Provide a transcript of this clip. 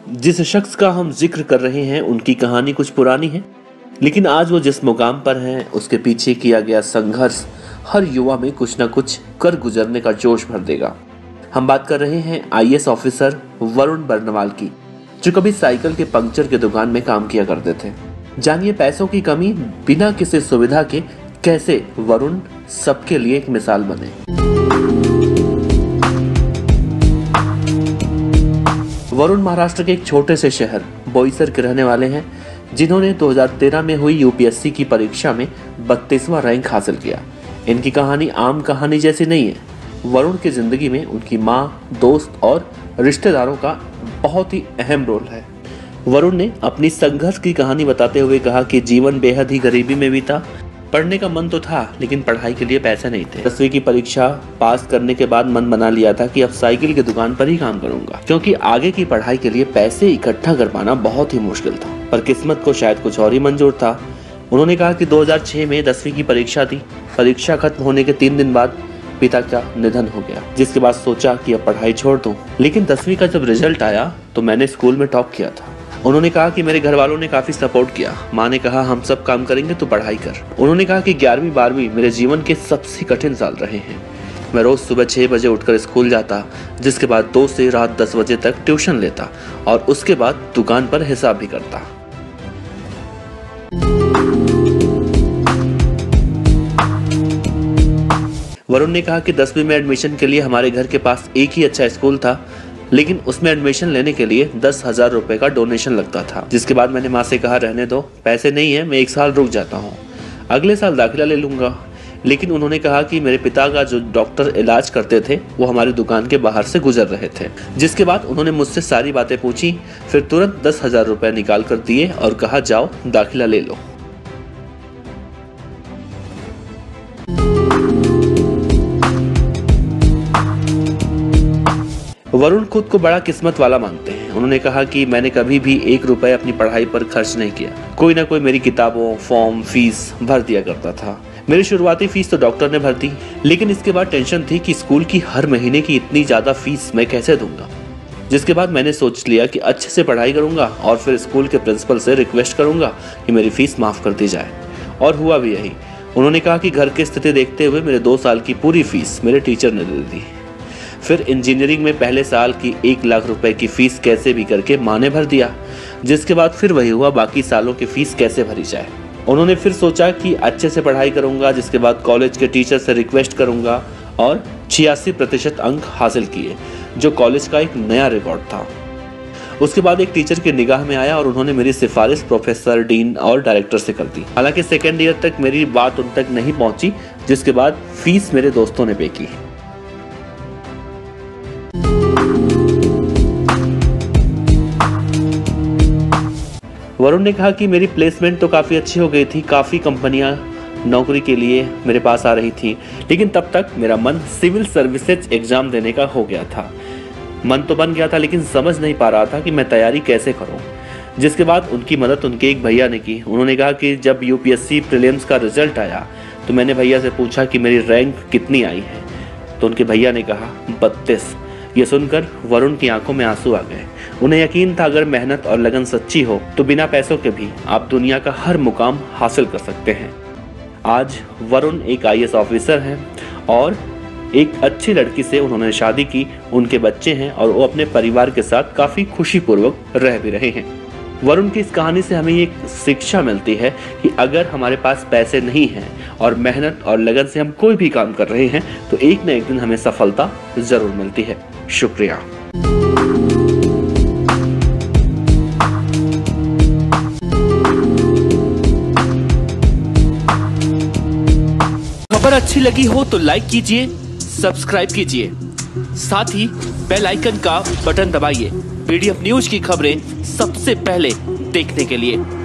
जिस शख्स का हम जिक्र कर रहे हैं उनकी कहानी कुछ पुरानी है, लेकिन आज वो जिस मुकाम पर हैं उसके पीछे किया गया संघर्ष हर युवा में कुछ न कुछ कर गुजरने का जोश भर देगा। हम बात कर रहे हैं आईएएस ऑफिसर वरुण बर्नवाल की, जो कभी साइकिल के पंक्चर की दुकान में काम किया करते थे। जानिए पैसों की कमी बिना किसी सुविधा के कैसे वरुण सबके लिए एक मिसाल बने। वरुण महाराष्ट्र के एक छोटे से शहर बोईसर के रहने वाले हैं, जिन्होंने 2013 में हुई यूपीएससी की परीक्षा में 32वां रैंक हासिल किया। इनकी कहानी आम कहानी जैसी नहीं है। वरुण की जिंदगी में उनकी माँ, दोस्त और रिश्तेदारों का बहुत ही अहम रोल है। वरुण ने अपनी संघर्ष की कहानी बताते हुए कहा कि जीवन बेहद ही गरीबी में बीता। पढ़ने का मन तो था, लेकिन पढ़ाई के लिए पैसे नहीं थे। 10वीं की परीक्षा पास करने के बाद मन बना लिया था कि अब साइकिल की दुकान पर ही काम करूंगा, क्योंकि आगे की पढ़ाई के लिए पैसे इकट्ठा कर पाना बहुत ही मुश्किल था। पर किस्मत को शायद कुछ और ही मंजूर था। उन्होंने कहा कि 2006 में 10वीं की परीक्षा थी। परीक्षा खत्म होने के 3 दिन बाद पिता का निधन हो गया, जिसके बाद सोचा कि अब पढ़ाई छोड़ दूं। लेकिन 10वीं का जब रिजल्ट आया तो मैंने स्कूल में टॉप किया था। उन्होंने कहा कि मेरे घर वालों ने काफी सपोर्ट किया। माँ ने कहा हम सब काम करेंगे तो पढ़ाई कर। उन्होंने कहा कि 11वीं 12वीं मेरे जीवन के सबसे कठिन साल रहे हैं। मैं रोज सुबह 6 बजे उठकर स्कूल जाता, जिसके बाद 2 से रात 10 बजे तक ट्यूशन लेता और उसके बाद दुकान पर हिसाब भी करता। वरुण ने कहा कि 10वीं में एडमिशन के लिए हमारे घर के पास एक ही अच्छा स्कूल था, लेकिन उसमें एडमिशन लेने के लिए 10,000 रुपए का डोनेशन लगता था। जिसके बाद मैंने माँ से कहा रहने दो, पैसे नहीं है, मैं 1 साल रुक जाता हूँ, अगले साल दाखिला ले लूंगा। लेकिन उन्होंने कहा कि मेरे पिता का जो डॉक्टर इलाज करते थे वो हमारी दुकान के बाहर से गुजर रहे थे। जिसके बाद उन्होंने मुझसे सारी बातें पूछी, फिर तुरंत 10,000 रुपए निकाल कर दिए और कहा जाओ दाखिला ले लो। वरुण खुद को बड़ा किस्मत वाला मानते हैं। उन्होंने कहा कि मैंने कभी भी 1 रुपए अपनी पढ़ाई पर खर्च नहीं किया। कोई ना कोई मेरी किताबों, फॉर्म, फीस भर दिया करता था। मेरी शुरुआती फीस तो डॉक्टर ने भर दी, लेकिन इसके बाद टेंशन थी कि स्कूल की हर महीने की इतनी ज्यादा फीस मैं कैसे दूंगा। जिसके बाद मैंने सोच लिया कि अच्छे से पढ़ाई करूंगा और फिर स्कूल के प्रिंसिपल से रिक्वेस्ट करूंगा कि मेरी फीस माफ कर दी जाए। और हुआ भी यही। उन्होंने कहा कि घर की स्थिति देखते हुए मेरे 2 साल की पूरी फीस मेरे टीचर ने दे दी। फिर इंजीनियरिंग में पहले साल की 1 लाख रुपए की फीस कैसे भी करके माँ ने भर दिया। जिसके बाद फिर वही हुआ, बाकी सालों की फीस कैसे भरी जाए। उन्होंने फिर सोचा कि अच्छे से पढ़ाई करूंगा, जिसके बाद कॉलेज के टीचर से रिक्वेस्ट करूंगा और 86% अंक हासिल किए, जो कॉलेज का एक नया रिकॉर्ड था। उसके बाद एक टीचर की निगाह में आया और उन्होंने मेरी सिफारिश प्रोफेसर, डीन और डायरेक्टर से कर दी। हालांकि सेकेंड ईयर तक मेरी बात उन तक नहीं पहुंची, जिसके बाद फीस मेरे दोस्तों ने पे की। वरुण ने कहा कि मेरी प्लेसमेंट तो काफ़ी अच्छी हो गई थी, काफ़ी कंपनियां नौकरी के लिए मेरे पास आ रही थी, लेकिन तब तक मेरा मन सिविल सर्विसेज एग्जाम देने का हो गया था। मन तो बन गया था, लेकिन समझ नहीं पा रहा था कि मैं तैयारी कैसे करूं। जिसके बाद उनकी मदद उनके एक भैया ने की। उन्होंने कहा कि जब यूपीएससी प्रीलिम्स का रिजल्ट आया तो मैंने भैया से पूछा कि मेरी रैंक कितनी आई है, तो उनके भैया ने कहा 32। ये सुनकर वरुण की आंखों में आंसू आ गए। उन्हें यकीन था अगर मेहनत और लगन सच्ची हो तो बिना पैसों के भी आप दुनिया का हर मुकाम हासिल कर सकते हैं। आज वरुण एक आईएएस ऑफिसर हैं और एक अच्छी लड़की से उन्होंने शादी की, उनके बच्चे हैं और वो अपने परिवार के साथ काफी खुशीपूर्वक रह भी रहे हैं। वरुण की इस कहानी से हमें एक शिक्षा मिलती है कि अगर हमारे पास पैसे नहीं हैं और मेहनत और लगन से हम कोई भी काम कर रहे हैं तो एक न एक दिन हमें सफलता जरूर मिलती है। शुक्रिया। खबर अच्छी लगी हो तो लाइक कीजिए, सब्सक्राइब कीजिए, साथ ही बेल आइकन का बटन दबाइए पीडीएफ न्यूज की खबरें सबसे पहले देखने के लिए।